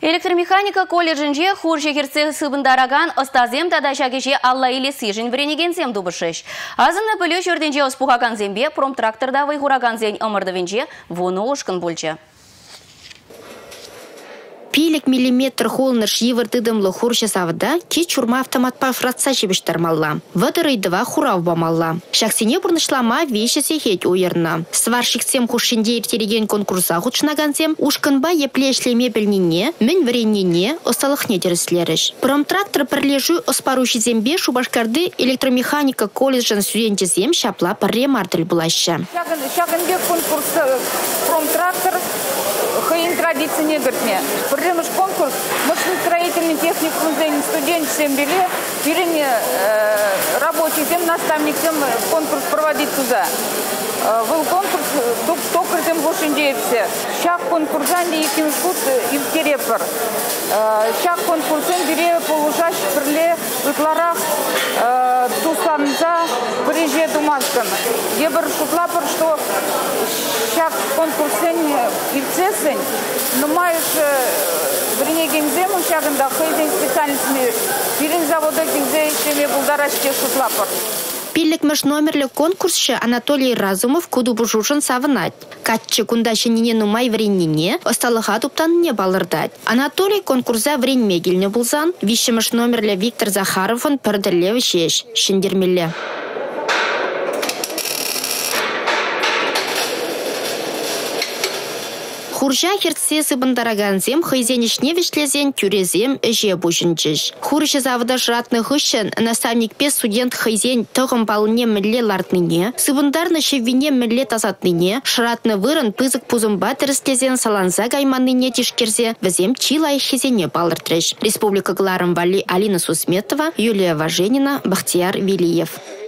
Электромеханика колледжинже хурже херце сыбындараган остазем тадашагеше алла или сижин вренеген зем дубышеш. Азына пылю жүрденже оспухаган зембе промтракторда вайхураган зень омырдывенже вону ошкын бульче. Пилек миллиметр холныш евыртыдымлы хурша савда ки чурма автоматпа фратса чебештармалла. Вадырыйдыва хурав бамалла. Шаксине бурнышлама вещесе хеть уерна. Сварщиксем хуршинде иртереген конкурса хучнагансем ушканба еплешле мебельнине, мен вреннине осталыхне дерслереш. Промтрактор прилежу оспаруши зембе шубашкарды электромеханика колледжен студентизем шапла парре мартель булаща. Шагынбе конкурс промтрактор хейн традиция негртне. Прямыш конкурс машиностроительный техникум студент всем били, перене рабочий тем наставник тем конкурс проводить туда. Был конкурс только тем гошиндеевсе. Шаг конкурсанди яким шут и в терепар. Шаг конкурсен бере полушаш перле вытларах тусанза приезжай думаскан. Я бы шутлапар, что шаг конкурсен и в цесень, но маешь вренегензем шагында хейден специальностями перен завода гензеющими булдарашке шутлапар. Пилек меж номерлі конкурсшы Анатолий Разумов куду бужушын савынать. Катчы кундашы нене нумай вреннине, осталыға туптан не балырдать. Анатолий конкурса врен мегельне булзан, виші меж номерлі Виктор Захаровын пірдірлеві шеш, шындермелі. Хуржа херце сыбындараганзем хызенешне вешлезен тюрезем эже бужынчыш. Хуржа завода жратны хыщен наставник пес студент хызен тығым балыне мілле лартныне, сыбындарны шевине мілле тазатныне, шратны вырын пызык пузымба тірістезен саланза гайманыне тишкерзе візем чилай хезене балыртрыш. Республика Гларым Вали Алина Сусметова, Юлия Важенина, Бахтияр Велиев.